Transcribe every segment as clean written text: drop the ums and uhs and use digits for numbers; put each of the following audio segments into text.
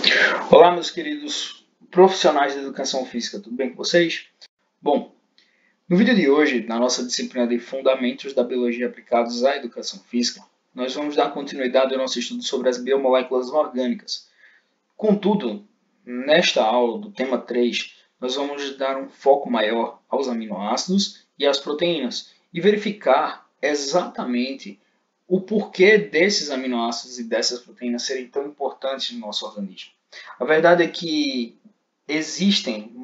Olá, meus queridos profissionais da educação física, tudo bem com vocês? Bom, no vídeo de hoje, na nossa disciplina de Fundamentos da Biologia aplicados à Educação Física, nós vamos dar continuidade ao nosso estudo sobre as biomoléculas orgânicas. Contudo, nesta aula do tema 3, nós vamos dar um foco maior aos aminoácidos e às proteínas e verificar exatamente o porquê desses aminoácidos e dessas proteínas serem tão importantes no nosso organismo. A verdade é que existem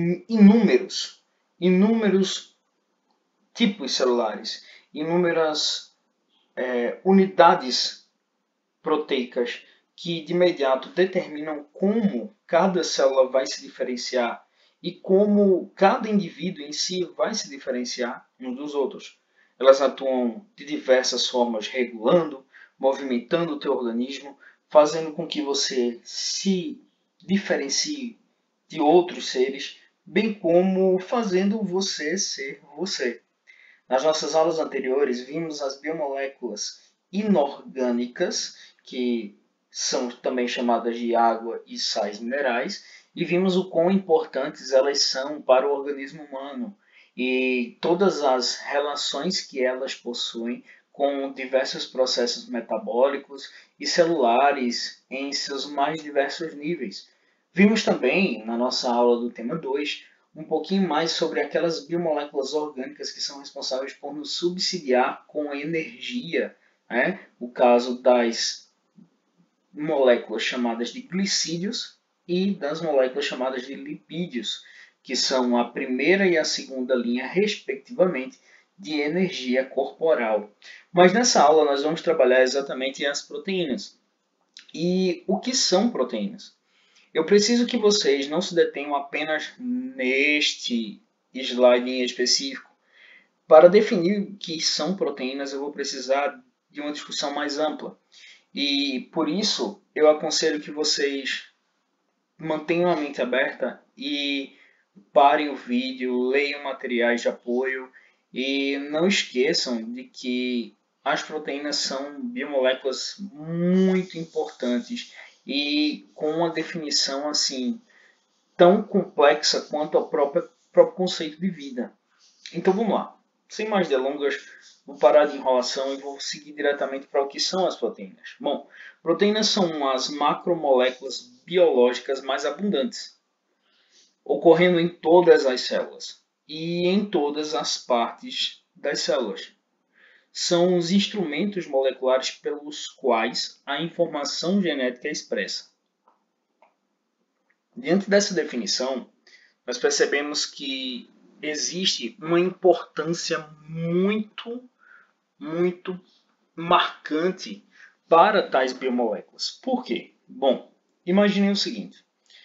inúmeros tipos celulares, inúmeras unidades proteicas que de imediato determinam como cada célula vai se diferenciar e como cada indivíduo em si vai se diferenciar uns dos outros. Elas atuam de diversas formas, regulando, movimentando o teu organismo, fazendo com que você se diferencie de outros seres, bem como fazendo você ser você. Nas nossas aulas anteriores, vimos as biomoléculas inorgânicas, que são também chamadas de água e sais minerais, e vimos o quão importantes elas são para o organismo humano e todas as relações que elas possuem com diversos processos metabólicos e celulares em seus mais diversos níveis. Vimos também, na nossa aula do tema 2, um pouquinho mais sobre aquelas biomoléculas orgânicas que são responsáveis por nos subsidiar com energia, né? O caso das moléculas chamadas de glicídios e das moléculas chamadas de lipídios, que são a primeira e a segunda linha, respectivamente, de energia corporal. Mas nessa aula nós vamos trabalhar exatamente as proteínas. E o que são proteínas? Eu preciso que vocês não se detenham apenas neste slide em específico. Para definir o que são proteínas, eu vou precisar de uma discussão mais ampla. E por isso, eu aconselho que vocês mantenham a mente aberta e parem o vídeo, leiam materiais de apoio e não esqueçam de que as proteínas são biomoléculas muito importantes e com uma definição assim tão complexa quanto o próprio conceito de vida. Então vamos lá. Sem mais delongas, vou parar de enrolação e vou seguir diretamente para o que são as proteínas. Bom, proteínas são as macromoléculas biológicas mais abundantes, ocorrendo em todas as células e em todas as partes das células. São os instrumentos moleculares pelos quais a informação genética é expressa. Diante dessa definição, nós percebemos que existe uma importância muito marcante para tais biomoléculas. Por quê? Bom, imaginem o seguinte.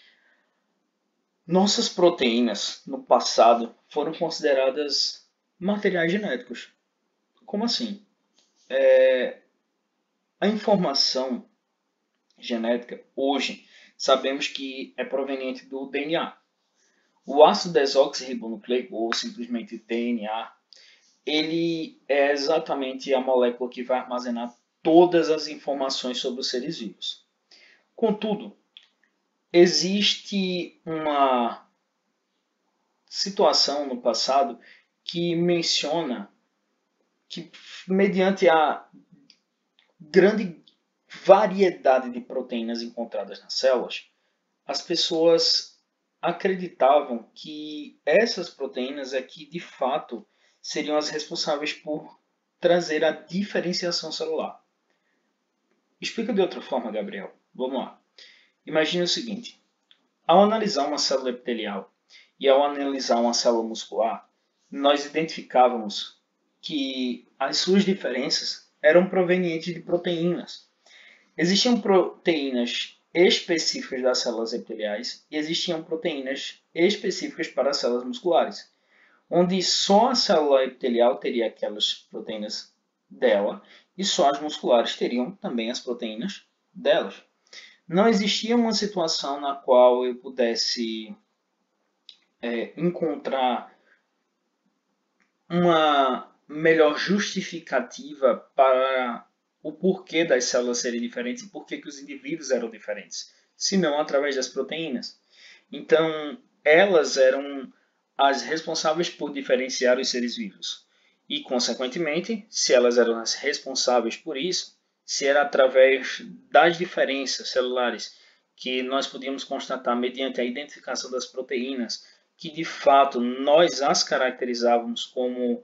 Nossas proteínas, no passado, foram consideradas materiais genéticos. Como assim? A informação genética, hoje, sabemos que é proveniente do DNA. O ácido desoxirribonucleico, ou simplesmente DNA, ele é exatamente a molécula que vai armazenar todas as informações sobre os seres vivos. Contudo, existe uma situação no passado que menciona que, mediante a grande variedade de proteínas encontradas nas células, as pessoas acreditavam que essas proteínas é que, de fato, seriam as responsáveis por trazer a diferenciação celular. Explica de outra forma, Gabriel. Vamos lá. Imagine o seguinte. Ao analisar uma célula epitelial e ao analisar uma célula muscular, nós identificávamos que as suas diferenças eram provenientes de proteínas. Existiam proteínas específicas das células epiteliais e existiam proteínas específicas para as células musculares, onde só a célula epitelial teria aquelas proteínas dela e só as musculares teriam também as proteínas delas. Não existia uma situação na qual eu pudesse encontrar uma melhor justificativa para o porquê das células serem diferentes e por que os indivíduos eram diferentes. senão através das proteínas. Então, elas eram as responsáveis por diferenciar os seres vivos. E, consequentemente, se elas eram as responsáveis por isso, se era através das diferenças celulares que nós podíamos constatar mediante a identificação das proteínas, que de fato nós as caracterizávamos como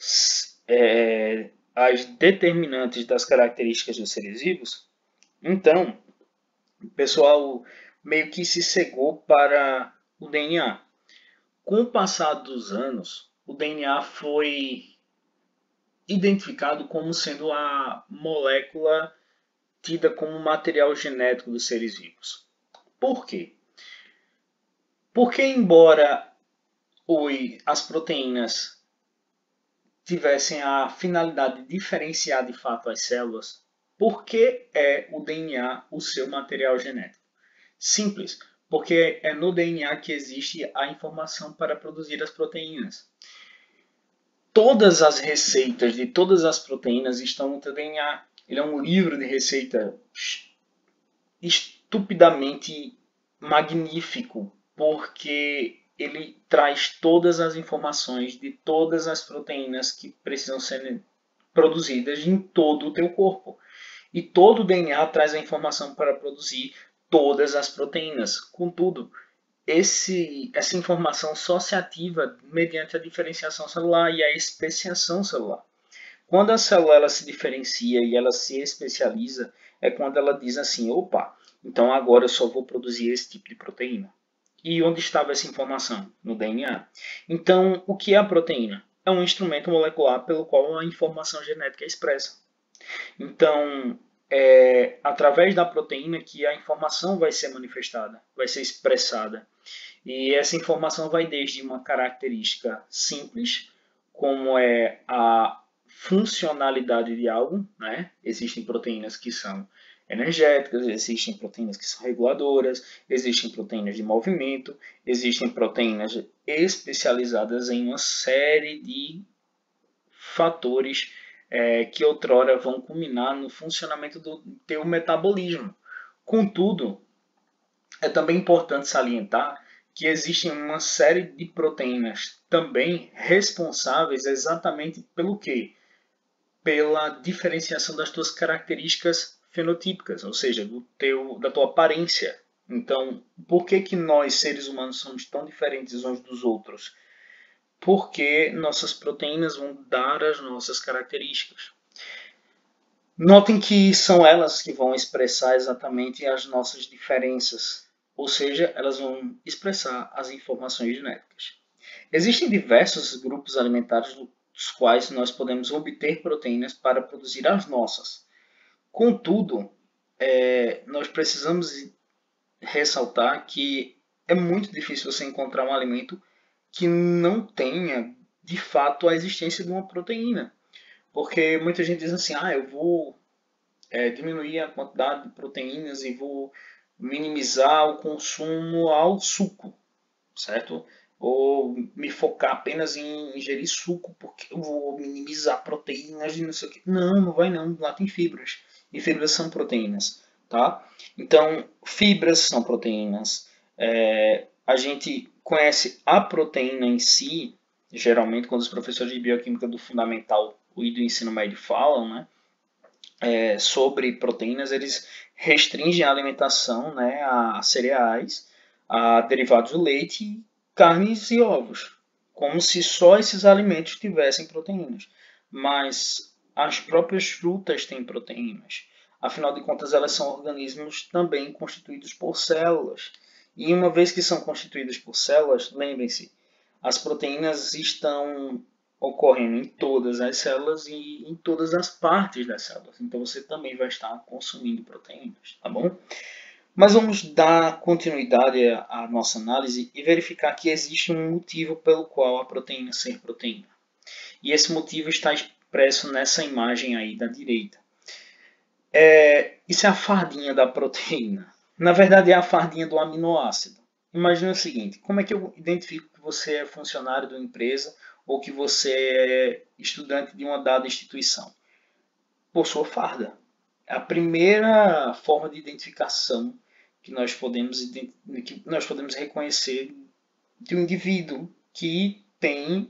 as determinantes das características dos seres vivos, então o pessoal meio que se cegou para o DNA. Com o passar dos anos, o DNA foi identificado como sendo a molécula tida como material genético dos seres vivos. Por quê? Porque embora as proteínas tivessem a finalidade de diferenciar de fato as células, por que é o DNA o seu material genético? Simples, porque é no DNA que existe a informação para produzir as proteínas. Todas as receitas de todas as proteínas estão no teu DNA. Ele é um livro de receita estupidamente magnífico, porque ele traz todas as informações de todas as proteínas que precisam ser produzidas em todo o teu corpo. E todo o DNA traz a informação para produzir todas as proteínas. Contudo, essa informação só se ativa mediante a diferenciação celular e a especiação celular. Quando a célula ela se diferencia e ela se especializa, é quando ela diz assim, opa, então agora eu só vou produzir esse tipo de proteína. E onde estava essa informação? No DNA. Então, o que é a proteína? É um instrumento molecular pelo qual a informação genética é expressa. Então, é através da proteína que a informação vai ser manifestada, vai ser expressada. E essa informação vai desde uma característica simples, como é a funcionalidade de algo, né? Existem proteínas que são energéticas, existem proteínas que são reguladoras, existem proteínas de movimento, existem proteínas especializadas em uma série de fatores que outrora vão culminar no funcionamento do teu metabolismo. Contudo, é também importante salientar que existem uma série de proteínas também responsáveis exatamente pelo quê? Pela diferenciação das tuas características fenotípicas, ou seja, da tua aparência. Então, por que nós, seres humanos, somos tão diferentes uns dos outros? Porque nossas proteínas vão dar as nossas características. Notem que são elas que vão expressar exatamente as nossas diferenças, ou seja, elas vão expressar as informações genéticas. Existem diversos grupos alimentares dos quais nós podemos obter proteínas para produzir as nossas. Contudo, nós precisamos ressaltar que é muito difícil você encontrar um alimento que não tenha, de fato, a existência de uma proteína. Porque muita gente diz assim, eu vou diminuir a quantidade de proteínas e vou minimizar o consumo ao suco, certo? Ou me focar apenas em ingerir suco porque eu vou minimizar proteínas e não sei o que. Não, não vai não, lá tem fibras. E fibras são proteínas, tá? Então, fibras são proteínas. A gente conhece a proteína em si, geralmente quando os professores de bioquímica do fundamental e do ensino médio falam, né? Sobre proteínas, eles restringem a alimentação, né, a cereais, a derivados do leite, carnes e ovos, como se só esses alimentos tivessem proteínas. Mas as próprias frutas têm proteínas. Afinal de contas, elas são organismos também constituídos por células. E uma vez que são constituídos por células, lembrem-se, as proteínas estão ocorrendo em todas as células e em todas as partes das células. Então você também vai estar consumindo proteínas, tá bom? Mas vamos dar continuidade à nossa análise e verificar que existe um motivo pelo qual a proteína ser proteína. E esse motivo está expresso nessa imagem aí da direita. Isso é a fardinha da proteína. Na verdade é a fardinha do aminoácido. Imagina o seguinte, como é que eu identifico que você é funcionário de uma empresa ou que você é estudante de uma dada instituição? Por sua farda. É a primeira forma de identificação que nós podemos reconhecer de um indivíduo que tem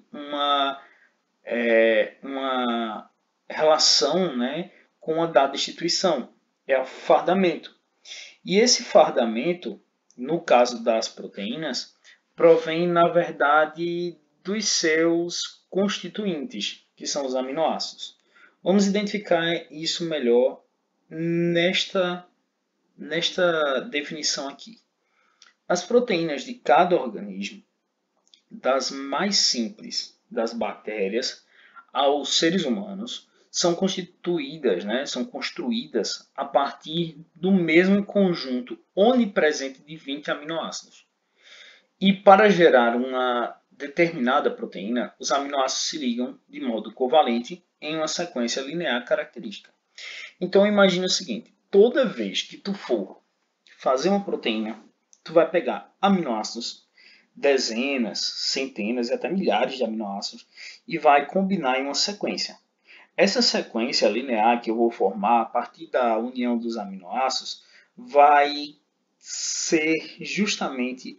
uma relação, né, com a dada instituição. É o fardamento. E esse fardamento, no caso das proteínas, provém, na verdade, dos seus constituintes, que são os aminoácidos. Vamos identificar isso melhor nesta definição aqui. As proteínas de cada organismo, das mais simples das bactérias aos seres humanos, são constituídas, né, são construídas a partir do mesmo conjunto onipresente de 20 aminoácidos. E para gerar uma determinada proteína, os aminoácidos se ligam de modo covalente em uma sequência linear característica. Então imagine o seguinte, toda vez que tu for fazer uma proteína, tu vai pegar aminoácidos, dezenas, centenas e até milhares de aminoácidos e vai combinar em uma sequência. Essa sequência linear que eu vou formar a partir da união dos aminoácidos vai ser justamente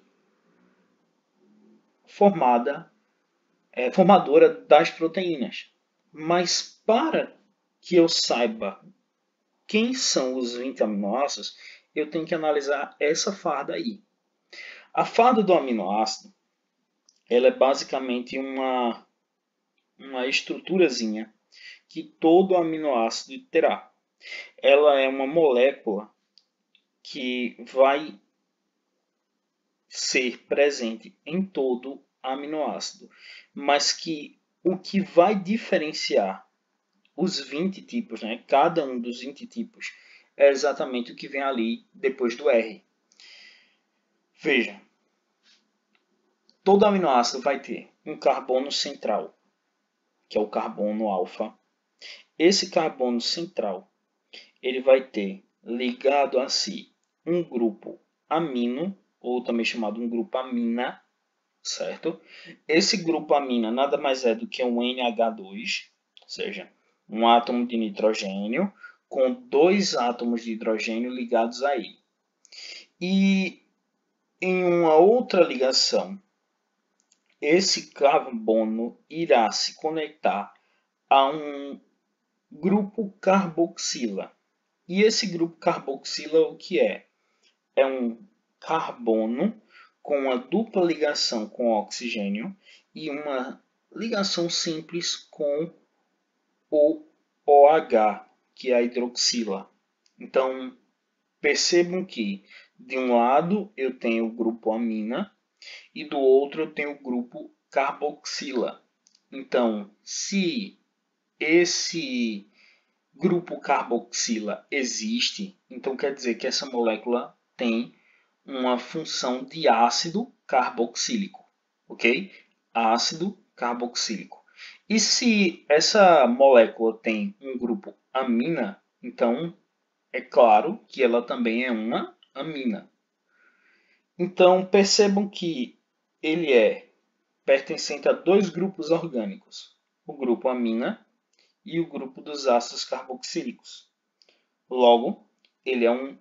formadora das proteínas. Mas para que eu saiba quem são os 20 aminoácidos, eu tenho que analisar essa farda aí. A farda do aminoácido, ela é basicamente uma estruturazinha que todo aminoácido terá. Ela é uma molécula que vai ser presente em todo aminoácido, mas que o que vai diferenciar os 20 tipos, né, cada um dos 20 tipos, é exatamente o que vem ali depois do R. Veja, todo aminoácido vai ter um carbono central, que é o carbono alfa. Esse carbono central, ele vai ter ligado a si um grupo amino, ou também chamado um grupo amina, certo? Esse grupo amina nada mais é do que um NH2, ou seja, um átomo de nitrogênio com 2 átomos de hidrogênio ligados a ele. E em uma outra ligação, esse carbono irá se conectar a um grupo carboxila. E esse grupo carboxila o que é? É um carbono com uma dupla ligação com oxigênio e uma ligação simples com o OH, que é a hidroxila. Então, percebam que de um lado eu tenho o grupo amina e do outro eu tenho o grupo carboxila. Então, se esse grupo carboxila existe, então quer dizer que essa molécula tem uma função de ácido carboxílico, ok? Ácido carboxílico. E se essa molécula tem um grupo amina, então é claro que ela também é uma amina. Então percebam que ele é pertencente a 2 grupos orgânicos, o grupo amina e o grupo dos ácidos carboxílicos. Logo, ele é um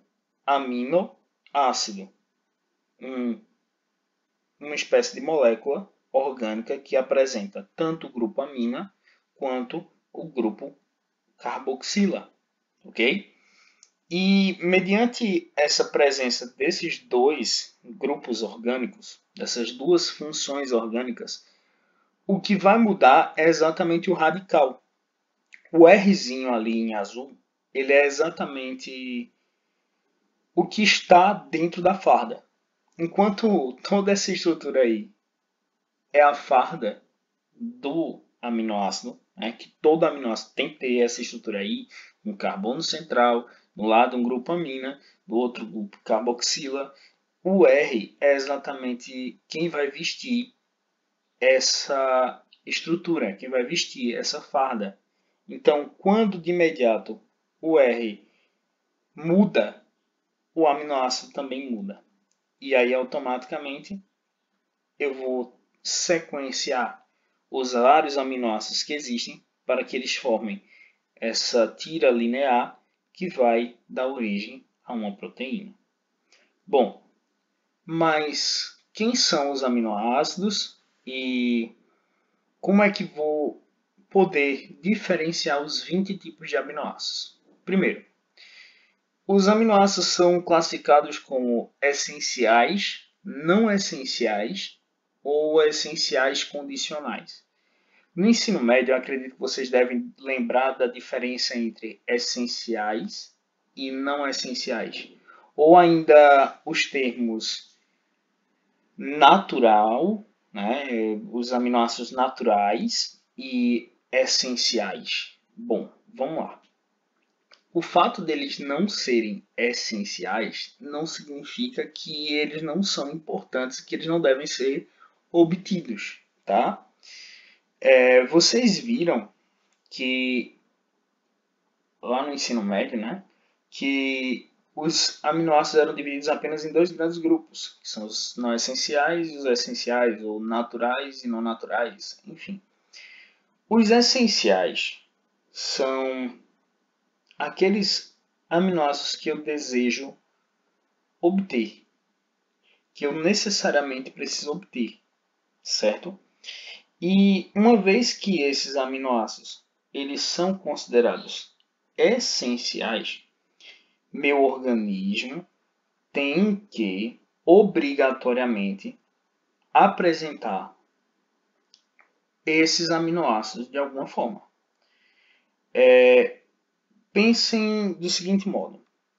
aminoácido, uma espécie de molécula orgânica que apresenta tanto o grupo amina quanto o grupo carboxila, ok? E mediante essa presença desses 2 grupos orgânicos, dessas 2 funções orgânicas, o que vai mudar é exatamente o radical. O Rzinho ali em azul, ele é exatamente o que está dentro da farda. Enquanto toda essa estrutura aí é a farda do aminoácido, né, que todo aminoácido tem que ter essa estrutura aí, um carbono central, do lado um grupo amina, do outro grupo carboxila. O R é exatamente quem vai vestir essa estrutura, quem vai vestir essa farda. Então, quando de imediato o R muda, o aminoácido também muda. E aí, automaticamente, eu vou sequenciar os vários aminoácidos que existem para que eles formem essa tira linear que vai dar origem a uma proteína. Bom, mas quem são os aminoácidos e como é que vou poder diferenciar os 20 tipos de aminoácidos? Primeiro, os aminoácidos são classificados como essenciais, não essenciais ou essenciais condicionais. No ensino médio, eu acredito que vocês devem lembrar da diferença entre essenciais e não essenciais. Ou ainda os termos natural, né, os aminoácidos naturais e essenciais. Bom, vamos lá. O fato deles não serem essenciais não significa que eles não são importantes, que eles não devem ser obtidos, tá? Vocês viram que lá no ensino médio, né, que os aminoácidos eram divididos apenas em dois grandes grupos, que são os não essenciais e os essenciais, ou naturais e não naturais, enfim. Os essenciais são aqueles aminoácidos que eu desejo obter, que eu necessariamente preciso obter, certo? E uma vez que esses aminoácidos eles são considerados essenciais, meu organismo tem que obrigatoriamente apresentar esses aminoácidos de alguma forma. Pensem do seguinte modo: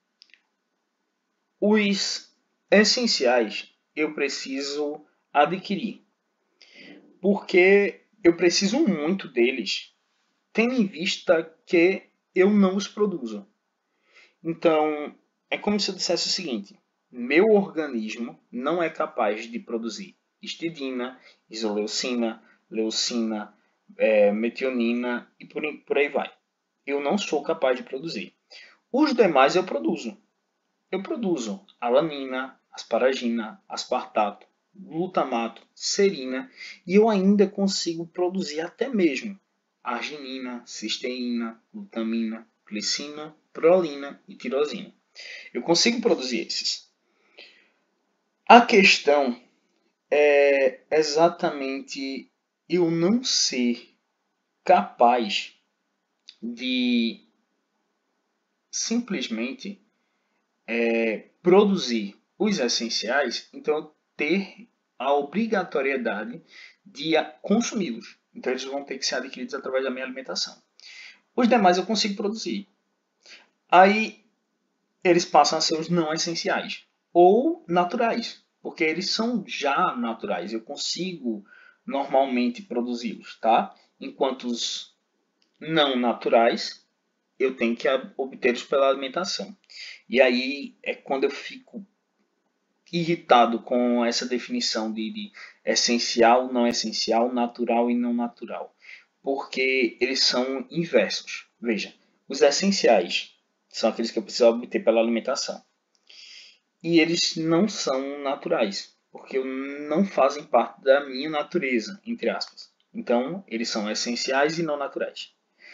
os essenciais eu preciso adquirir, porque eu preciso muito deles, tendo em vista que eu não os produzo. Então, é como se eu dissesse o seguinte: meu organismo não é capaz de produzir histidina, isoleucina, leucina, metionina e por aí vai. Eu não sou capaz de produzir. Os demais eu produzo. Eu produzo alanina, asparagina, aspartato, glutamato, serina e eu ainda consigo produzir até mesmo arginina, cisteína, glutamina, glicina, prolina e tirosina. Eu consigo produzir esses. A questão é exatamente eu não ser capaz de simplesmente produzir os essenciais, então eu ter a obrigatoriedade de consumi-los. Então eles vão ter que ser adquiridos através da minha alimentação. Os demais eu consigo produzir. Aí eles passam a ser os não essenciais ou naturais, porque eles são já naturais. Eu consigo normalmente produzi-los, tá? Enquanto os não naturais eu tenho que obtê-los pela alimentação. E aí é quando eu fico irritado com essa definição de essencial, não essencial, natural e não natural, porque eles são inversos. Veja, os essenciais são aqueles que eu preciso obter pela alimentação. E eles não são naturais, porque não fazem parte da minha natureza, entre aspas. Então, eles são essenciais e não naturais.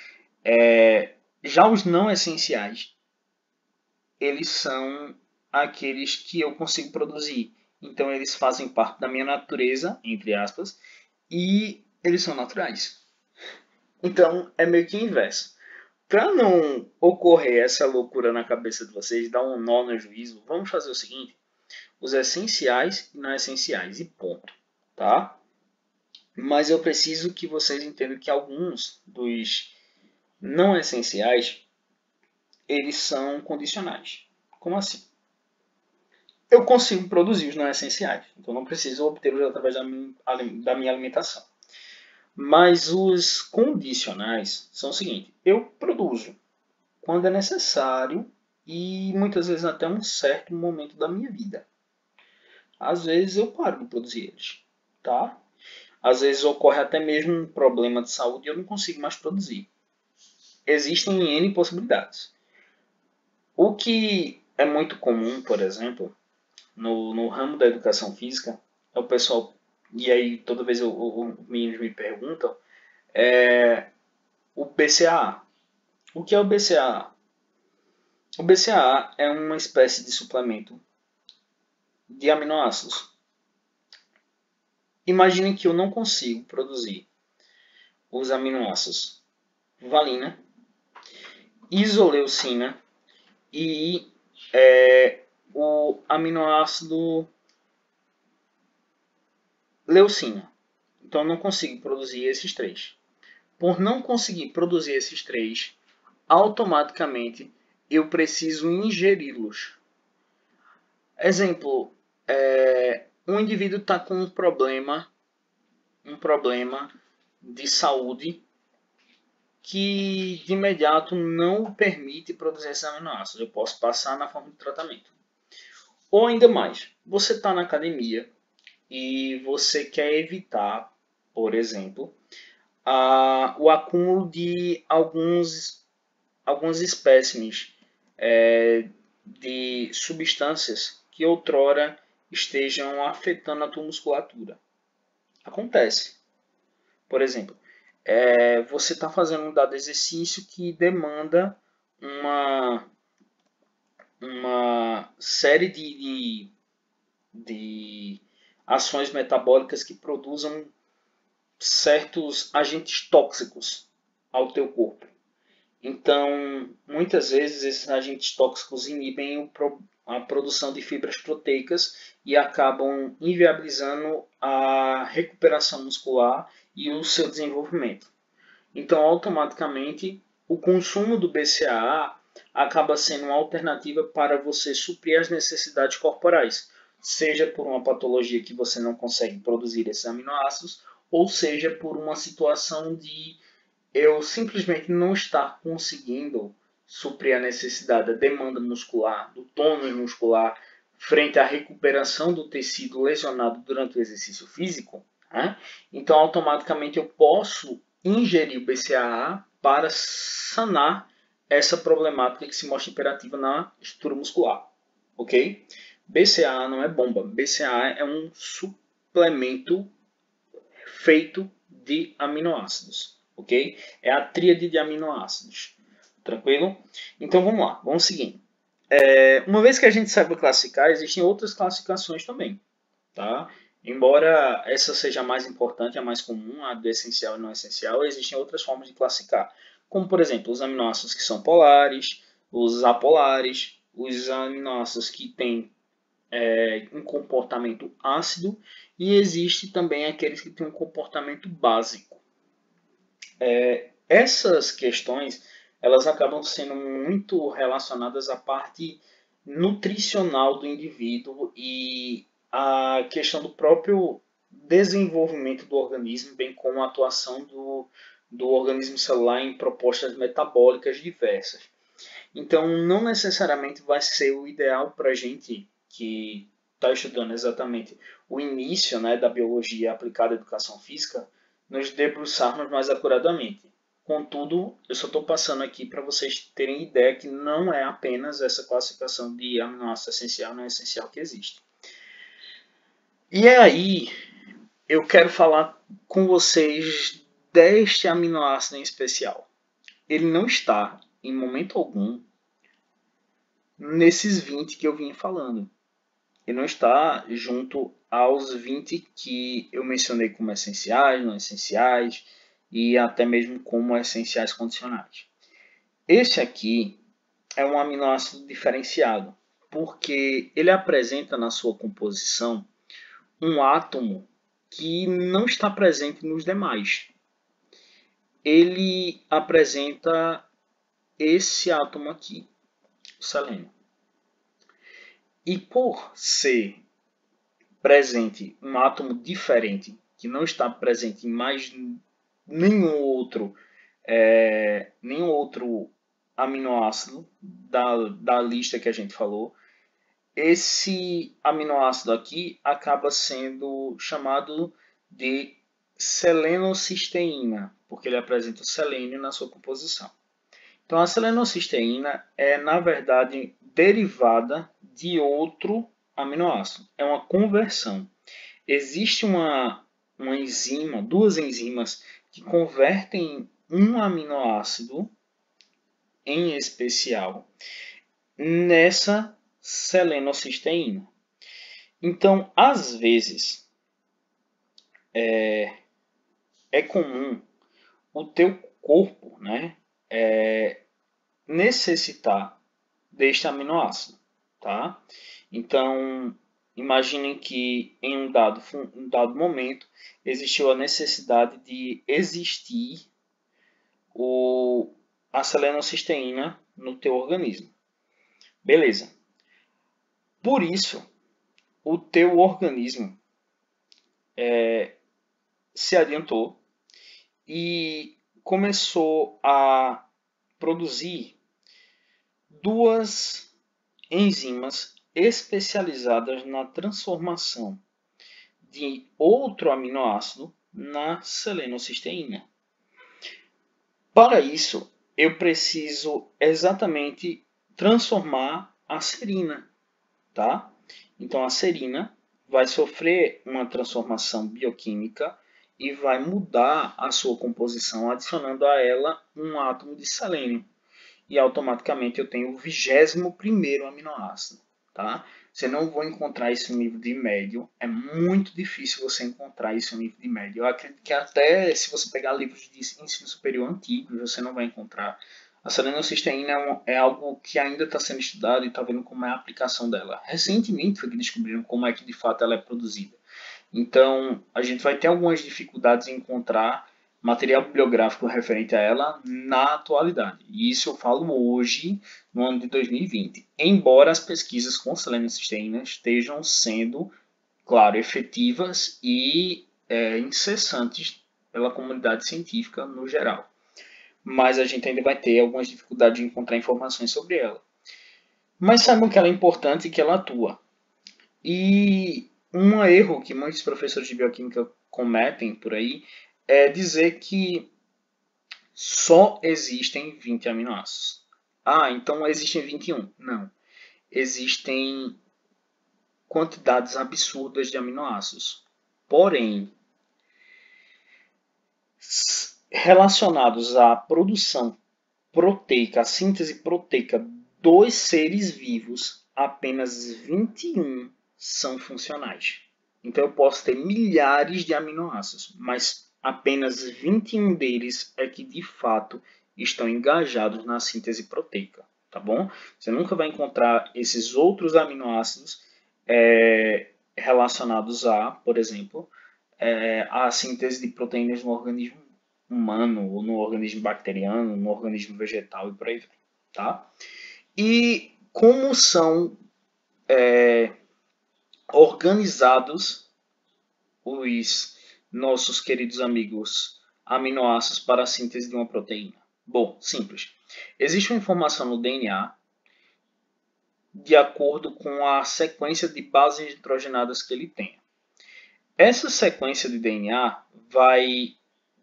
Já os não essenciais, eles são aqueles que eu consigo produzir. Então, eles fazem parte da minha natureza, entre aspas, e eles são naturais. Então, é meio que inverso. Para não ocorrer essa loucura na cabeça de vocês, dar um nó no juízo, vamos fazer o seguinte: os essenciais e não essenciais, e ponto, tá? Mas eu preciso que vocês entendam que alguns dos não essenciais, eles são condicionais. Como assim? Eu consigo produzir os não essenciais, então não preciso obtê-los através da minha alimentação. Mas os condicionais são o seguinte: eu produzo quando é necessário e muitas vezes até um certo momento da minha vida. Às vezes eu paro de produzir eles, tá? Às vezes ocorre até mesmo um problema de saúde e eu não consigo mais produzir. Existem N possibilidades. O que é muito comum, por exemplo, no ramo da educação física, é o pessoal, e aí toda vez os meninos me perguntam, é o BCAA. O que é o BCAA? O BCAA é uma espécie de suplemento de aminoácidos. Imagine que eu não consigo produzir os aminoácidos valina, isoleucina e o aminoácido leucina. Então, eu não consigo produzir esses três. Por não conseguir produzir esses três, automaticamente eu preciso ingeri-los. Exemplo, um indivíduo está com um problema de saúde que de imediato não permite produzir esses aminoácidos. Eu posso passar na forma de tratamento. Ou ainda mais, você está na academia e você quer evitar, por exemplo, o acúmulo de alguns espécimes de substâncias que outrora estejam afetando a tua musculatura. Acontece. Por exemplo, você está fazendo um dado exercício que demanda uma série de ações metabólicas que produzam certos agentes tóxicos ao teu corpo. Então, muitas vezes esses agentes tóxicos inibem a produção de fibras proteicas e acabam inviabilizando a recuperação muscular e o seu desenvolvimento. Então, automaticamente, o consumo do BCAA acaba sendo uma alternativa para você suprir as necessidades corporais, seja por uma patologia que você não consegue produzir esses aminoácidos, ou seja por uma situação de eu simplesmente não estar conseguindo suprir a necessidade da demanda muscular, do tônus muscular, frente à recuperação do tecido lesionado durante o exercício físico, né? Então, automaticamente eu posso ingerir o BCAA para sanar essa problemática que se mostra imperativa na estrutura muscular, ok? BCAA não é bomba, BCAA é um suplemento feito de aminoácidos, ok? É a tríade de aminoácidos, tranquilo? Então vamos lá, vamos seguindo. Uma vez que a gente saiba classificar, existem outras classificações também, tá? Embora essa seja a mais importante, a mais comum, a do essencial e não essencial, existem outras formas de classificar, como por exemplo os aminoácidos que são polares, os apolares, os aminoácidos que têm um comportamento ácido e existe também aqueles que têm um comportamento básico. Essas questões elas acabam sendo muito relacionadas à parte nutricional do indivíduo e a questão do próprio desenvolvimento do organismo, bem como a atuação do organismo celular em propostas metabólicas diversas. Então, não necessariamente vai ser o ideal para a gente que está estudando exatamente o início, né, da biologia aplicada à educação física, nos debruçarmos mais acuradamente. Contudo, eu só estou passando aqui para vocês terem ideia que não é apenas essa classificação de aminoácido essencial e não essencial que existe. E aí, eu quero falar com vocês deste aminoácido em especial. Ele não está, em momento algum, nesses 20 que eu vim falando. Ele não está junto aos 20 que eu mencionei como essenciais, não essenciais e até mesmo como essenciais condicionais. Esse aqui é um aminoácido diferenciado, porque ele apresenta na sua composição um átomo que não está presente nos demais. Ele apresenta esse átomo aqui, o selênio. E por ser presente um átomo diferente, que não está presente em mais nenhum outro aminoácido da lista que a gente falou, esse aminoácido aqui acaba sendo chamado de selenocisteína, porque ele apresenta o selênio na sua composição. Então, a selenocisteína é, na verdade, derivada de outro aminoácido. É uma conversão. Existe uma enzima, duas enzimas, que convertem um aminoácido em especial nessa selenocisteína. Então, às vezes, é comum o teu corpo, né, necessitar deste aminoácido, tá? Então, imaginem que em um dado momento existiu a necessidade de existir a selenocisteína no teu organismo. Beleza. Por isso, o teu organismo se adiantou e começou a produzir duas enzimas especializadas na transformação de outro aminoácido na selenocisteína. Para isso, eu preciso exatamente transformar a serina, tá? Então a serina vai sofrer uma transformação bioquímica e vai mudar a sua composição, adicionando a ela um átomo de selênio. E automaticamente eu tenho o 21º aminoácido, tá? Você não vai encontrar isso no livro de médio, é muito difícil você encontrar isso no livro de médio. Eu acredito que até se você pegar livros de ensino superior antigos, você não vai encontrar. A selenocisteína é algo que ainda está sendo estudado e está vendo como é a aplicação dela. Recentemente foi que descobriram como é que de fato ela é produzida. Então, a gente vai ter algumas dificuldades em encontrar material bibliográfico referente a ela na atualidade. E isso eu falo hoje, no ano de 2020. Embora as pesquisas com selenocisteína estejam sendo, claro, efetivas e incessantes pela comunidade científica no geral. Mas a gente ainda vai ter algumas dificuldades de encontrar informações sobre ela. Mas saibam que ela é importante e que ela atua. E um erro que muitos professores de bioquímica cometem por aí é dizer que só existem 20 aminoácidos. Ah, então existem 21. Não. Existem quantidades absurdas de aminoácidos. Porém, relacionados à produção proteica, a síntese proteica dos seres vivos, apenas 21 são funcionais. Então eu posso ter milhares de aminoácidos, mas apenas 21 deles é que de fato estão engajados na síntese proteica, tá bom? Você nunca vai encontrar esses outros aminoácidos relacionados a, por exemplo, a síntese de proteínas no organismo humano, ou no organismo bacteriano, no organismo vegetal e por aí vai, tá? E como são organizados os nossos queridos amigos aminoácidos para a síntese de uma proteína? Bom, simples. Existe uma informação no DNA de acordo com a sequência de bases nitrogenadas que ele tem. Essa sequência de DNA vai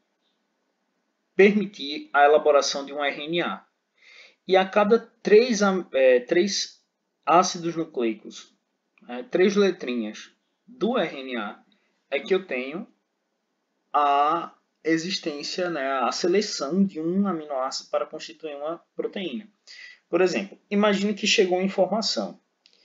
permitir a elaboração de um RNA. E a cada três ácidos nucleicos, 3 letrinhas do RNA, é que eu tenho a existência, né, a seleção de um aminoácido para constituir uma proteína. Por exemplo, imagine que chegou uma informação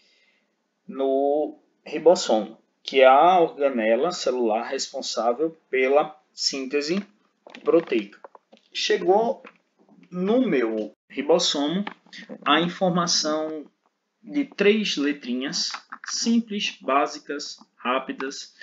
no ribossomo, que é a organela celular responsável pela síntese proteica. Chegou no meu ribossomo a informação de 3 letrinhas simples, básicas, rápidas,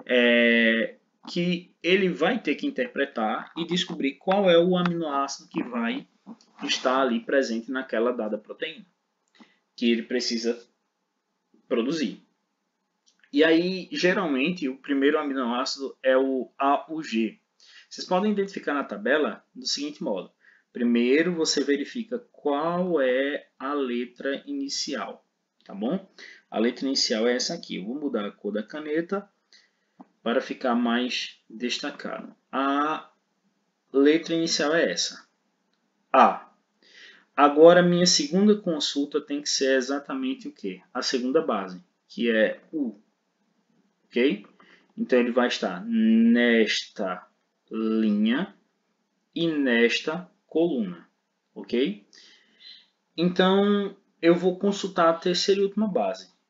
que ele vai ter que interpretar e descobrir qual é o aminoácido que vai estar ali presente naquela dada proteína que ele precisa produzir. E aí, geralmente, o primeiro aminoácido é o AUG. Vocês podem identificar na tabela do seguinte modo. Primeiro, você verifica qual é a letra inicial, tá bom? A letra inicial é essa aqui. Eu vou mudar a cor da caneta para ficar mais destacado. A letra inicial é essa, A. Agora, minha segunda consulta tem que ser exatamente o quê? A segunda base, que é U. Ok? Então, ele vai estar nesta linha e nesta coluna. Ok? Então, eu vou consultar a terceira e última base.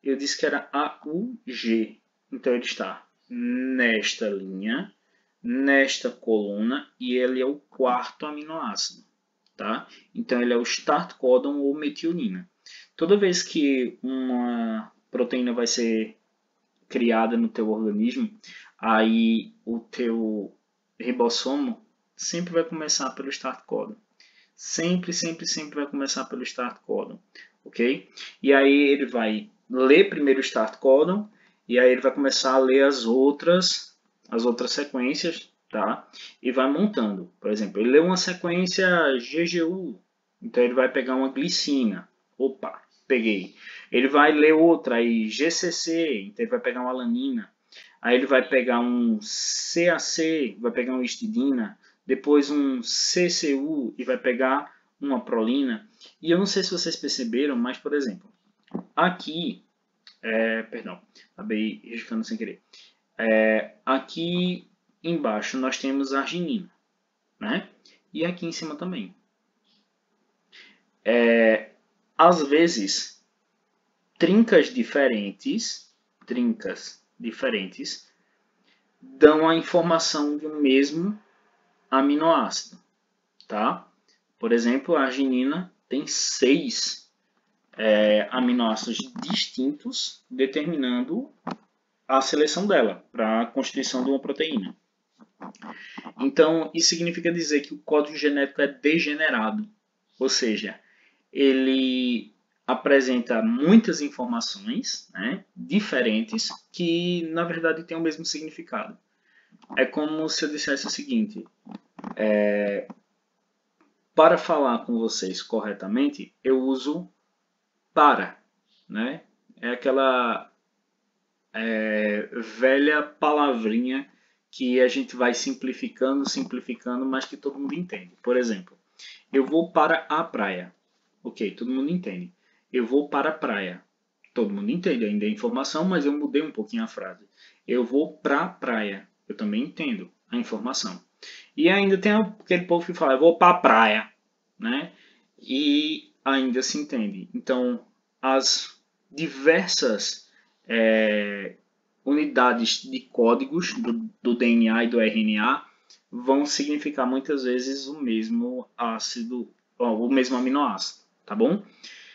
Eu disse que era AUG. Então ele está nesta linha, nesta coluna, e ele é o quarto aminoácido. Tá? Então ele é o start codon ou metionina. Toda vez que uma proteína vai ser criada no teu organismo, aí o teu ribossomo sempre vai começar pelo start codon. Sempre, sempre, sempre vai começar pelo start codon, ok? E aí ele vai ler primeiro o start codon e aí ele vai começar a ler as outras sequências, tá? E vai montando. Por exemplo, ele lê uma sequência GGU, então ele vai pegar uma glicina. Opa, peguei. Ele vai ler outra aí GCC, então ele vai pegar uma alanina. Aí ele vai pegar um CAC, vai pegar uma histidina, depois um CCU e vai pegar uma prolina. E eu não sei se vocês perceberam, mas por exemplo, aqui, perdão, acabei riscando sem querer. Aqui embaixo nós temos arginina, né? E aqui em cima também. Às vezes, trincas diferentes dão a informação de um mesmo aminoácido, tá? Por exemplo, a arginina tem 6 aminoácidos distintos, determinando a seleção dela para a constituição de uma proteína. Então, isso significa dizer que o código genético é degenerado, ou seja, ele apresenta muitas informações, né, diferentes que, na verdade, têm o mesmo significado. É como se eu dissesse o seguinte: para falar com vocês corretamente, eu uso para, né? É aquela velha palavrinha que a gente vai simplificando, mas que todo mundo entende. Por exemplo, eu vou para a praia. Ok, todo mundo entende. Eu vou para a praia. Todo mundo entende, ainda é informação, mas eu mudei um pouquinho a frase. Eu vou para a praia. Eu também entendo a informação. E ainda tem aquele povo que fala, eu vou para a praia, né? E ainda se entende. Então, as diversas unidades de códigos do DNA e do RNA vão significar muitas vezes o mesmo ácido, o mesmo aminoácido, tá bom?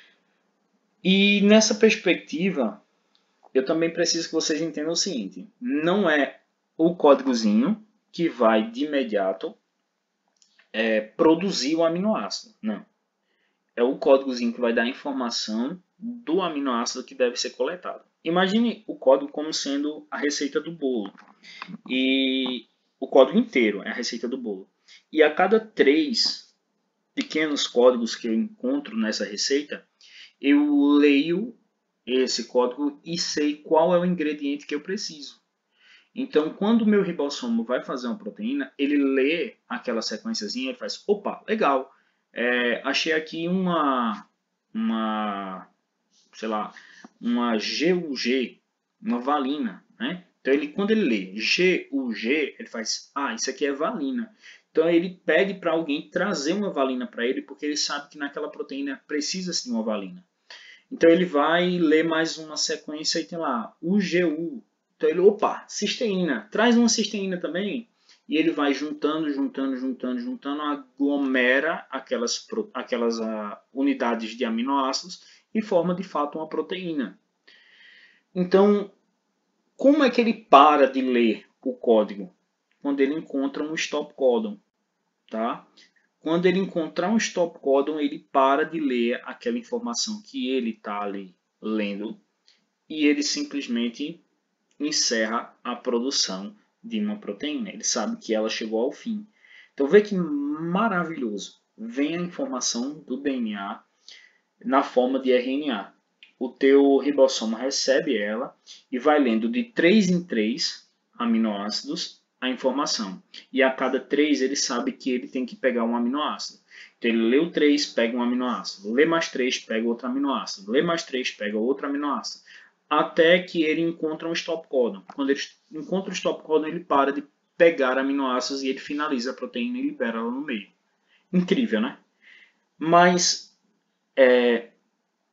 E nessa perspectiva, eu também preciso que vocês entendam o seguinte: não é o códigozinho que vai de imediato produzir o aminoácido, não. É o códigozinho que vai dar a informação do aminoácido que deve ser coletado. Imagine o código como sendo a receita do bolo. E o código inteiro é a receita do bolo. E a cada 3 pequenos códigos que eu encontro nessa receita, eu leio esse código e sei qual é o ingrediente que eu preciso. Então, quando o meu ribossomo vai fazer uma proteína, ele lê aquela sequenciazinha e faz, opa, legal, achei aqui sei lá, uma GUG, uma valina, né? Então, quando ele lê GUG, ele faz, isso aqui é valina. Então, ele pede para alguém trazer uma valina para ele, porque ele sabe que naquela proteína precisa-se de uma valina. Então, ele vai ler mais uma sequência e tem lá, UGU. Então, ele, opa, cisteína, traz uma cisteína também. E ele vai juntando, aglomera aquelas unidades de aminoácidos e forma de fato uma proteína. Então, como é que ele para de ler o código? Quando ele encontra um stop codon, tá? Quando ele encontrar um stop codon, ele para de ler aquela informação que ele está ali lendo e ele simplesmente encerra a produção de uma proteína. Ele sabe que ela chegou ao fim. Então, vê que maravilhoso. Vem a informação do DNA na forma de RNA. O teu ribossomo recebe ela e vai lendo de 3 em 3 aminoácidos a informação. E a cada 3 ele sabe que ele tem que pegar um aminoácido. Então ele lê o 3, pega um aminoácido. Lê mais 3, pega outro aminoácido. Lê mais 3, pega outro aminoácido. Até que ele encontra um stop codon. Quando ele encontra o stop codon, ele para de pegar aminoácidos e ele finaliza a proteína e libera ela no meio. Incrível, né? Mas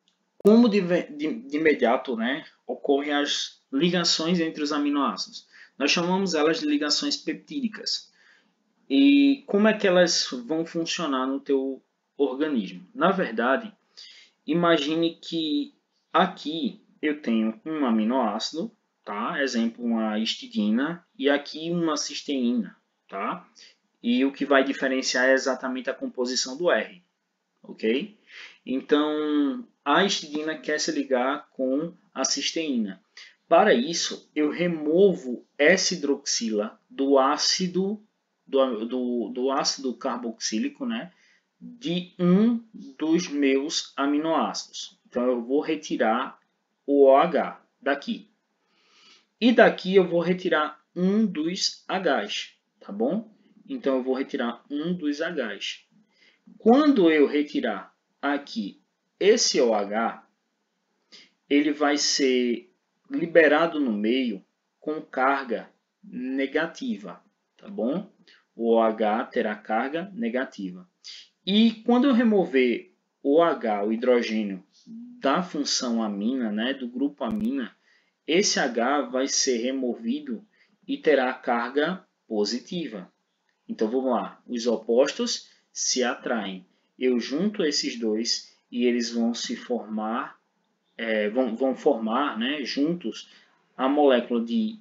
Como de imediato, né, ocorrem as ligações entre os aminoácidos? Nós chamamos elas de ligações peptídicas. E como é que elas vão funcionar no teu organismo? Na verdade, imagine que aqui eu tenho um aminoácido, tá? Exemplo, uma histidina, e aqui uma cisteína, tá? E o que vai diferenciar é exatamente a composição do R, ok? Então, a histidina quer se ligar com a cisteína. Para isso, eu removo essa hidroxila do ácido do ácido carboxílico, né, de um dos meus aminoácidos. Então, eu vou retirar o OH daqui. E daqui eu vou retirar um dos H's, tá bom? Então, eu vou retirar um dos H's. Quando eu retirar aqui esse OH, ele vai ser liberado no meio com carga negativa, tá bom? O OH terá carga negativa. E quando eu remover o OH, o hidrogênio, da função amina, né, do grupo amina, esse H vai ser removido e terá carga positiva. Então vamos lá, os opostos se atraem. Eu junto esses dois e eles vão se formar, vão formar, né, juntos a molécula de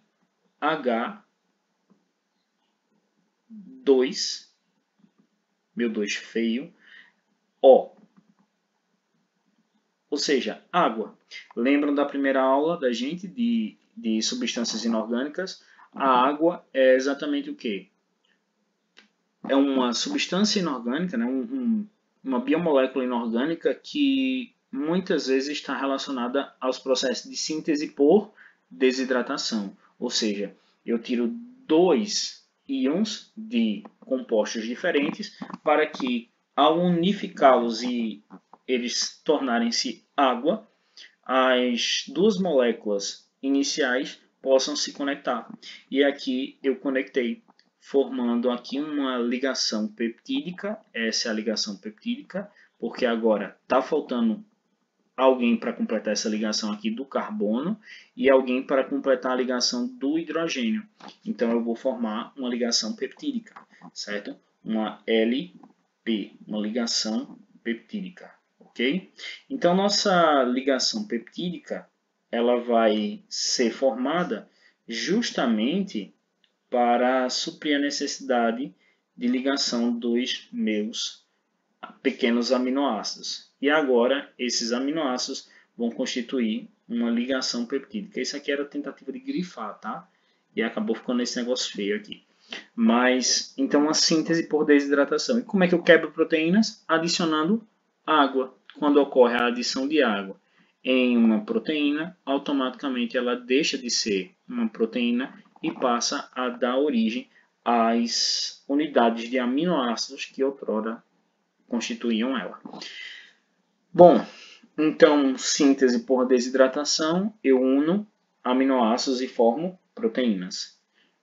H2, meu 2 feio, O. Ou seja, água. Lembram da primeira aula da gente de substâncias inorgânicas? A água é exatamente o quê? É uma substância inorgânica, né? Uma biomolécula inorgânica que muitas vezes está relacionada aos processos de síntese por desidratação. Ou seja, eu tiro dois íons de compostos diferentes para que, ao unificá-los e eles tornarem-se água, as duas moléculas iniciais possam se conectar. E aqui eu conectei, formando aqui uma ligação peptídica. Essa é a ligação peptídica, porque agora está faltando alguém para completar essa ligação aqui do carbono e alguém para completar a ligação do hidrogênio. Então eu vou formar uma ligação peptídica, certo? Uma LP, uma ligação peptídica. Ok? Então, nossa ligação peptídica ela vai ser formada justamente para suprir a necessidade de ligação dos meus pequenos aminoácidos. E agora, esses aminoácidos vão constituir uma ligação peptídica. Isso aqui era a tentativa de grifar, tá? E acabou ficando esse negócio feio aqui. Mas, então, a síntese por desidratação. E como é que eu quebro proteínas? Adicionando água. Quando ocorre a adição de água em uma proteína, automaticamente ela deixa de ser uma proteína e passa a dar origem às unidades de aminoácidos que outrora constituíam ela. Bom, então, síntese por desidratação, eu uno aminoácidos e formo proteínas.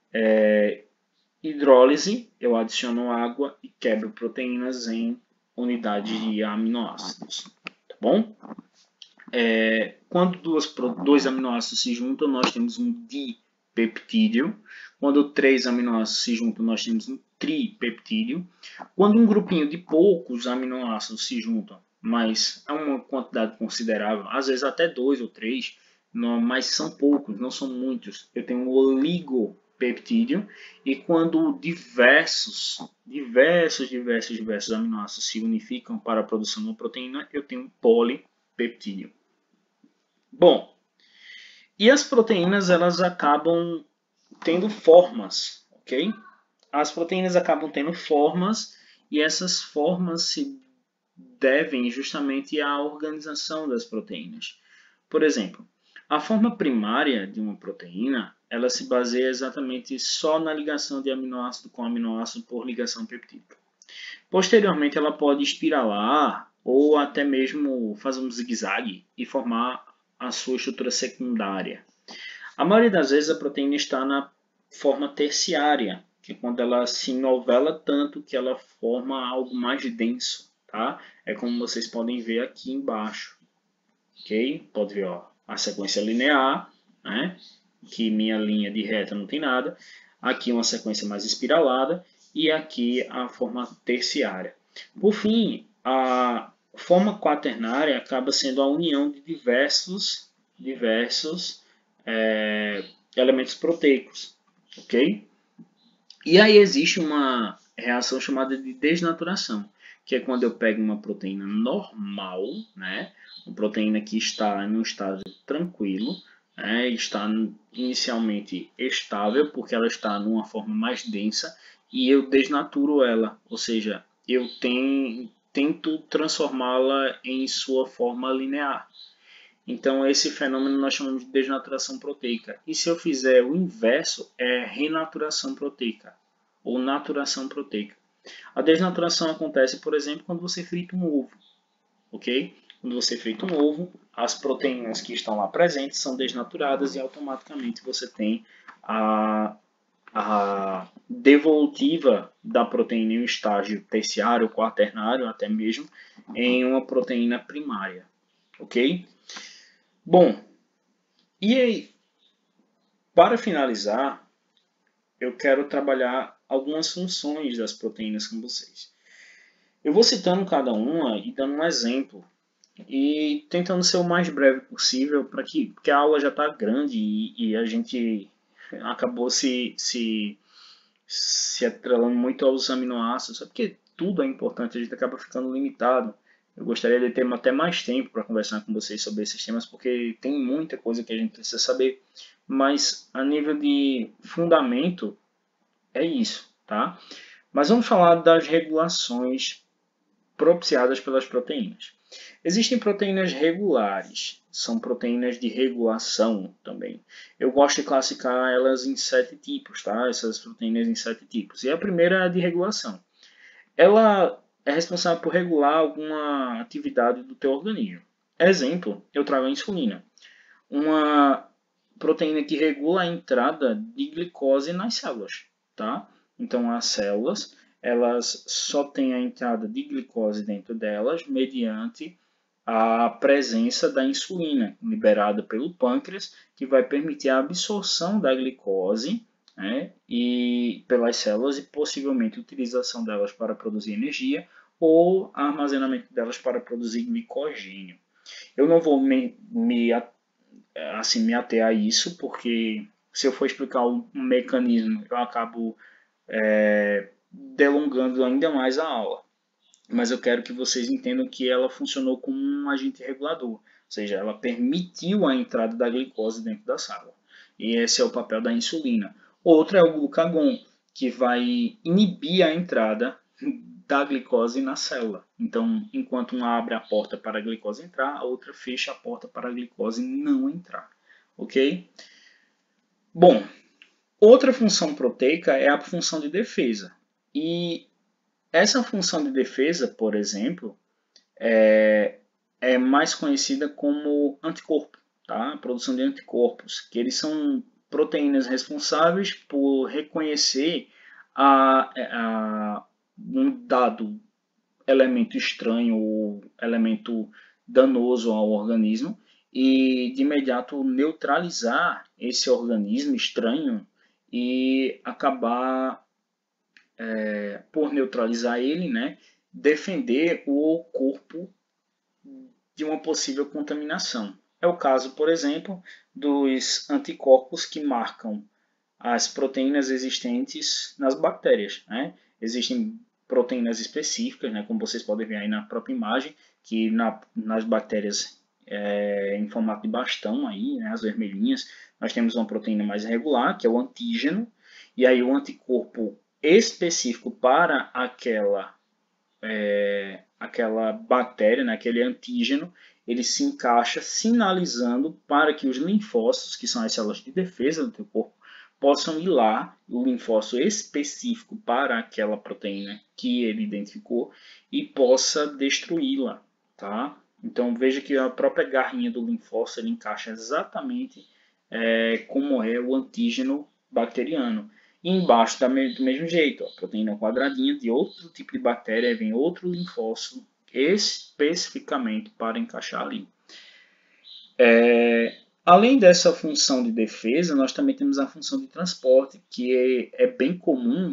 Hidrólise, eu adiciono água e quebro proteínas em unidade de aminoácidos, tá bom? Quando dois aminoácidos se juntam, nós temos um dipeptídeo. Quando três aminoácidos se juntam, nós temos um tripeptídeo. Quando um grupinho de poucos aminoácidos se juntam, mas é uma quantidade considerável, às vezes até 2 ou 3, mas são poucos, não são muitos. Eu tenho um oligopeptídeo, e quando diversos aminoácidos se unificam para a produção de uma proteína, eu tenho um polipeptídeo. Bom, e as proteínas elas acabam tendo formas, ok? As proteínas acabam tendo formas e essas formas se devem justamente à organização das proteínas. Por exemplo, a forma primária de uma proteína ela se baseia exatamente só na ligação de aminoácido com aminoácido por ligação peptídica. Posteriormente, ela pode espiralar ou até mesmo fazer um zigue-zague e formar a sua estrutura secundária. A maioria das vezes a proteína está na forma terciária, que é quando ela se novela tanto que ela forma algo mais denso, tá? É como vocês podem ver aqui embaixo. ok? Pode ver, ó, a sequência linear, né? Que minha linha de reta não tem nada. Aqui uma sequência mais espiralada e aqui a forma terciária. Por fim, a forma quaternária acaba sendo a união de diversos elementos proteicos, ok? E aí existe uma reação chamada de desnaturação, que é quando eu pego uma proteína normal, né? Uma proteína que está em um estado tranquilo, né? Está inicialmente estável, porque ela está numa forma mais densa, e eu desnaturo ela, ou seja, eu tento transformá-la em sua forma linear. Então, esse fenômeno nós chamamos de desnaturação proteica. E se eu fizer o inverso, é renaturação proteica ou naturação proteica. A desnaturação acontece, por exemplo, quando você frita um ovo, ok? Quando você frita um ovo, as proteínas que estão lá presentes são desnaturadas e automaticamente você tem a devolutiva da proteína em um estágio terciário, quaternário, até mesmo em uma proteína primária, ok? Bom, e aí, para finalizar, eu quero trabalhar algumas funções das proteínas com vocês. Eu vou citando cada uma e dando um exemplo e tentando ser o mais breve possível para porque a aula já está grande e a gente acabou se atrelando muito aos aminoácidos, só porque tudo é importante, a gente acaba ficando limitado. Eu gostaria de ter até mais tempo para conversar com vocês sobre esses temas, porque tem muita coisa que a gente precisa saber. Mas a nível de fundamento, é isso, tá? Mas vamos falar das regulações propiciadas pelas proteínas. Existem proteínas regulares, são proteínas de regulação também. Eu gosto de classificar elas em 7 tipos, tá? Essas proteínas em 7 tipos. E a primeira é a de regulação. Ela é responsável por regular alguma atividade do teu organismo. Exemplo, eu trago a insulina, uma proteína que regula a entrada de glicose nas células, tá? Então as células, elas só têm a entrada de glicose dentro delas mediante a presença da insulina liberada pelo pâncreas, que vai permitir a absorção da glicose, né, e pelas células e possivelmente a utilização delas para produzir energia ou armazenamento delas para produzir glicogênio. Eu não vou me ater a isso, porque se eu for explicar um mecanismo, eu acabo delongando ainda mais a aula. Mas eu quero que vocês entendam que ela funcionou como um agente regulador, ou seja, ela permitiu a entrada da glicose dentro da célula. E esse é o papel da insulina. Outra é o glucagon, que vai inibir a entrada da glicose na célula. Então, enquanto uma abre a porta para a glicose entrar, a outra fecha a porta para a glicose não entrar. Ok? Bom, outra função proteica é a função de defesa. E essa função de defesa, por exemplo, é mais conhecida como anticorpo, tá? A produção de anticorpos, que eles são proteínas responsáveis por reconhecer um dado elemento estranho ou elemento danoso ao organismo e de imediato neutralizar esse organismo estranho e acabar por neutralizar ele, né, defender o corpo de uma possível contaminação. É o caso, por exemplo, dos anticorpos que marcam as proteínas existentes nas bactérias, né? Existem proteínas específicas, né, como vocês podem ver aí na própria imagem, que nas bactérias em formato de bastão, aí, né, as vermelhinhas, nós temos uma proteína mais regular, que é o antígeno, e aí o anticorpo específico para aquela bactéria, né, aquele antígeno, ele se encaixa sinalizando para que os linfócitos, que são as células de defesa do teu corpo, possam ir lá, o linfócito específico para aquela proteína que ele identificou e possa destruí-la, tá? Então veja que a própria garrinha do linfócito ele encaixa exatamente como é o antígeno bacteriano. E embaixo do mesmo jeito, a proteína quadradinha de outro tipo de bactéria, vem outro linfócito especificamente para encaixar ali. Além dessa função de defesa, nós também temos a função de transporte, que é bem comum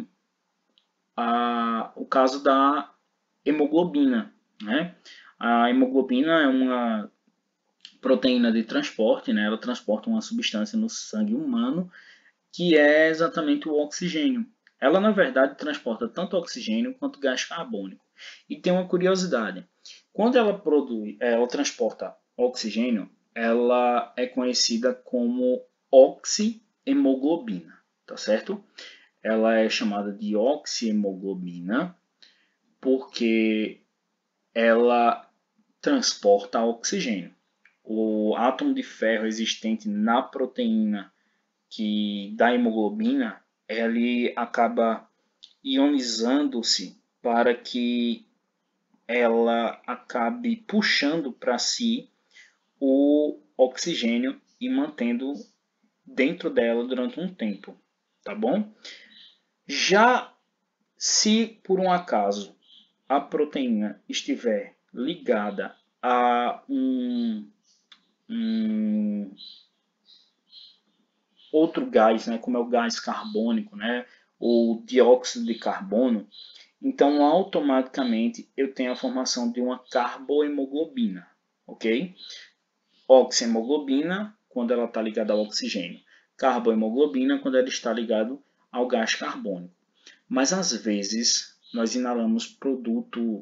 o caso da hemoglobina, né? A hemoglobina é uma proteína de transporte, né? Ela transporta uma substância no sangue humano que é exatamente o oxigênio. Ela, na verdade, transporta tanto oxigênio quanto gás carbônico. E tem uma curiosidade. Quando ela transporta oxigênio, ela é conhecida como oxihemoglobina, tá certo? Ela é chamada de oxihemoglobina porque ela transporta oxigênio. O átomo de ferro existente na proteína que da hemoglobina, ele acaba ionizando-se para que ela acabe puxando para si o oxigênio e mantendo dentro dela durante um tempo, tá bom? Já se por um acaso a proteína estiver ligada a um outro gás, né, como é o gás carbônico, né, ou dióxido de carbono, então automaticamente eu tenho a formação de uma carbohemoglobina, ok? Oxihemoglobina quando ela está ligada ao oxigênio, carbohemoglobina quando ela está ligada ao gás carbônico. Mas às vezes nós inalamos produtos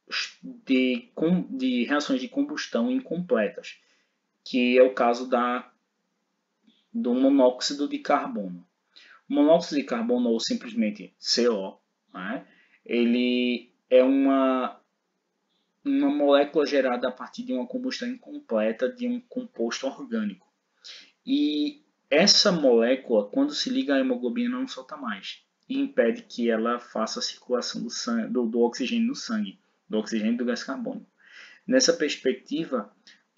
de reações de combustão incompletas, que é o caso do monóxido de carbono. O monóxido de carbono, ou simplesmente CO, né, ele é uma molécula gerada a partir de uma combustão incompleta de um composto orgânico. E essa molécula, quando se liga à hemoglobina, não solta mais e impede que ela faça a circulação do oxigênio no sangue, do oxigênio e do gás carbônico. Nessa perspectiva,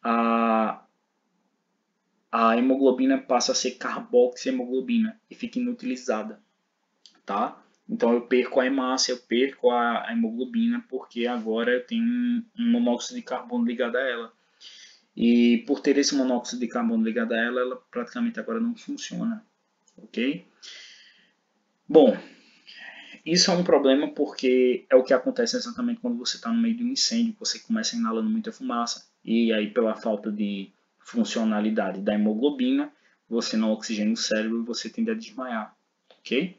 a hemoglobina passa a ser carboxihemoglobina e fica inutilizada, tá? Então eu perco a hemácia, eu perco a hemoglobina porque agora eu tenho um monóxido de carbono ligado a ela. E por ter esse monóxido de carbono ligado a ela, ela praticamente agora não funciona, ok? Bom, isso é um problema porque é o que acontece exatamente quando você está no meio de um incêndio, você começa inalando muita fumaça e aí pela falta de funcionalidade da hemoglobina, você não oxigena o cérebro e você tende a desmaiar, ok?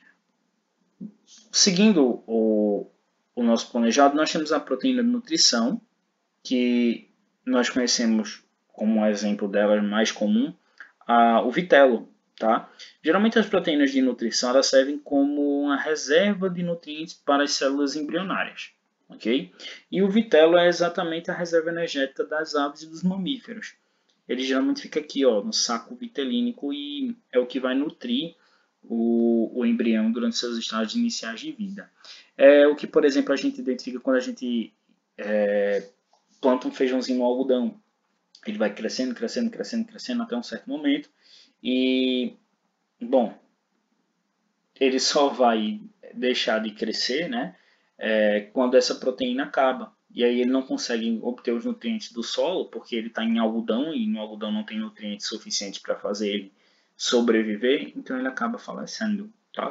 Seguindo o nosso planejado, nós temos a proteína de nutrição, que nós conhecemos como um exemplo dela mais comum, o vitelo. Tá? Geralmente as proteínas de nutrição elas servem como uma reserva de nutrientes para as células embrionárias. Okay? E o vitelo é exatamente a reserva energética das aves e dos mamíferos. Ele geralmente fica aqui ó, no saco vitelínico e é o que vai nutrir o embrião durante seus estágios iniciais de vida. É o que, por exemplo, a gente identifica quando a gente planta um feijãozinho no algodão. Ele vai crescendo, crescendo, crescendo, crescendo até um certo momento. E, bom, ele só vai deixar de crescer, né? Quando essa proteína acaba. E aí ele não consegue obter os nutrientes do solo, porque ele está em algodão e no algodão não tem nutrientes suficientes para fazer ele sobreviver, então ele acaba falecendo, tá?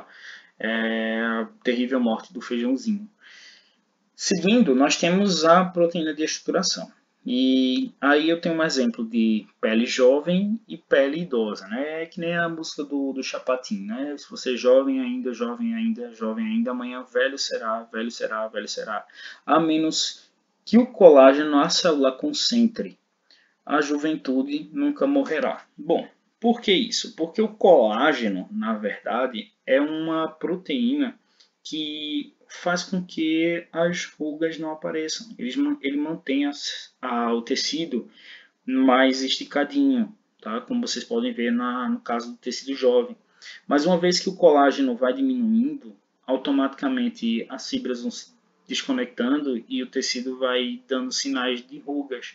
A terrível morte do feijãozinho. Seguindo, nós temos a proteína de estruturação. E aí eu tenho um exemplo de pele jovem e pele idosa, né? É que nem a música do Chapatin, né? Se você é jovem ainda, jovem ainda, jovem ainda, amanhã velho será, velho será, velho será. A menos que o colágeno na célula concentre, a juventude nunca morrerá. Bom, por que isso? Porque o colágeno, na verdade, é uma proteína que faz com que as rugas não apareçam. Ele mantém o tecido mais esticadinho, tá? Como vocês podem ver no caso do tecido jovem. Mas uma vez que o colágeno vai diminuindo, automaticamente as fibras vão se desconectando e o tecido vai dando sinais de rugas.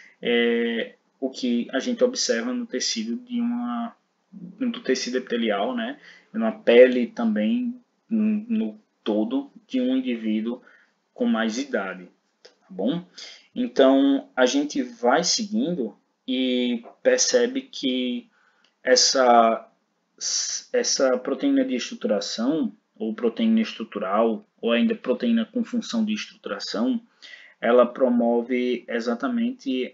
O que a gente observa no tecido do tecido epitelial, né? Na pele também, no todo, de um indivíduo com mais idade, tá bom? Então, a gente vai seguindo e percebe que essa proteína de estruturação, ou proteína estrutural, ou ainda proteína com função de estruturação, ela promove exatamente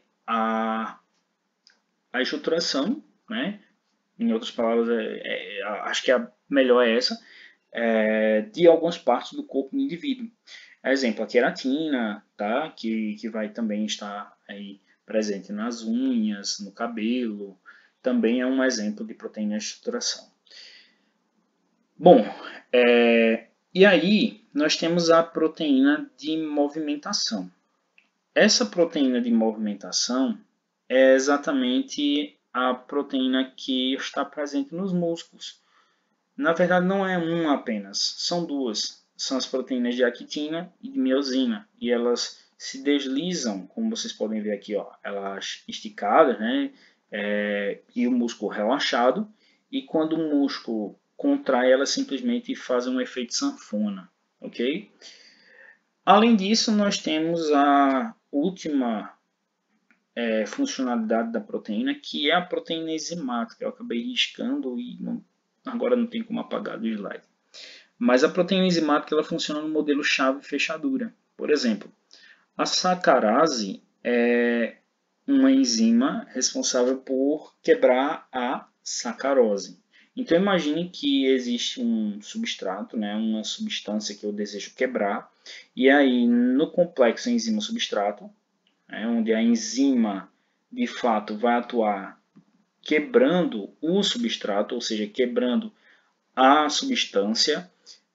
a estruturação, né? Em outras palavras, acho que a melhor é essa, de algumas partes do corpo do indivíduo. Exemplo, a queratina, tá? que vai também estar aí presente nas unhas, no cabelo, também é um exemplo de proteína de estruturação. Bom, e aí nós temos a proteína de movimentação. Essa proteína de movimentação é exatamente a proteína que está presente nos músculos. Na verdade, não é uma apenas, são duas. São as proteínas de actina e de miosina. E elas se deslizam, como vocês podem ver aqui, ó, elas esticadas, né? E o músculo relaxado. E quando o músculo contrai, elas simplesmente fazem um efeito sanfona. Ok? Além disso, nós temos a última funcionalidade da proteína, que é a proteína enzimática. Eu acabei riscando e agora não tem como apagar do slide. Mas a proteína enzimática ela funciona no modelo chave-fechadura. Por exemplo, a sacarase é uma enzima responsável por quebrar a sacarose. Então imagine que existe um substrato, né, uma substância que eu desejo quebrar, e aí no complexo enzima-substrato, onde a enzima de fato vai atuar quebrando o substrato, ou seja, quebrando a substância,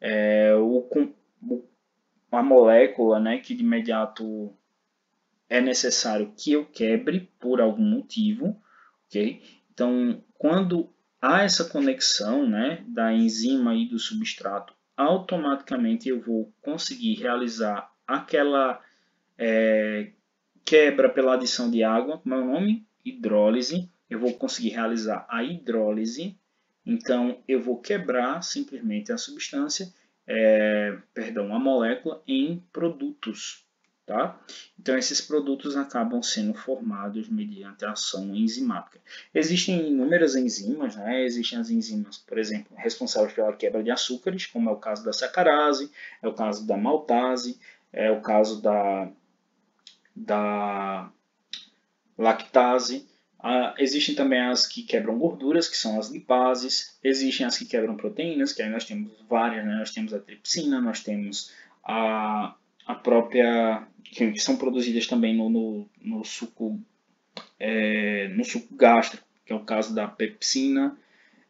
a molécula, né, que de imediato é necessário que eu quebre por algum motivo, ok? Então, quando há essa conexão, né, da enzima e do substrato, automaticamente eu vou conseguir realizar aquela quebra pela adição de água, como é o nome? Hidrólise. Eu vou conseguir realizar a hidrólise. Então, eu vou quebrar simplesmente a substância, a molécula em produtos. Tá? Então, esses produtos acabam sendo formados mediante a ação enzimática. Existem inúmeras enzimas, né? Existem as enzimas, por exemplo, responsáveis pela quebra de açúcares, como é o caso da sacarase, é o caso da maltase, é o caso da lactase. Existem também as que quebram gorduras, que são as lipases. Existem as que quebram proteínas, que aí nós temos várias, né? Nós temos a tripsina, nós temos a própria, que são produzidas também no suco gástrico, que é o caso da pepsina.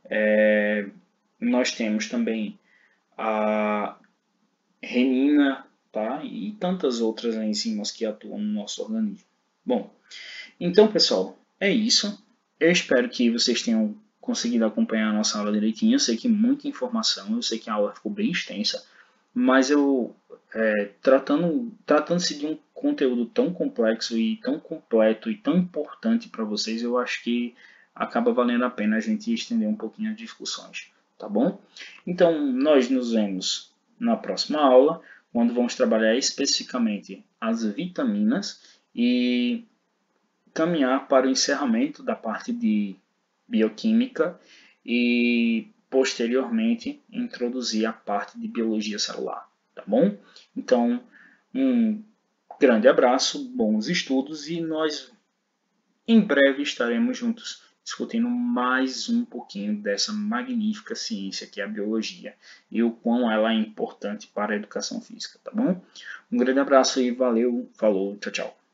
Nós temos também a renina, tá? E tantas outras enzimas que atuam no nosso organismo. Bom, então, pessoal, é isso. Eu espero que vocês tenham conseguido acompanhar a nossa aula direitinho. Eu sei que muita informação, eu sei que a aula ficou bem extensa, mas tratando-se de um conteúdo tão complexo e tão completo e tão importante para vocês, eu acho que acaba valendo a pena a gente estender um pouquinho as discussões, tá bom? Então, nós nos vemos na próxima aula, quando vamos trabalhar especificamente as vitaminas e caminhar para o encerramento da parte de bioquímica e posteriormente introduzir a parte de biologia celular, tá bom? Então, um grande abraço, bons estudos e nós em breve estaremos juntos discutindo mais um pouquinho dessa magnífica ciência que é a biologia e o quão ela é importante para a educação física, tá bom? Um grande abraço e valeu, falou, tchau, tchau.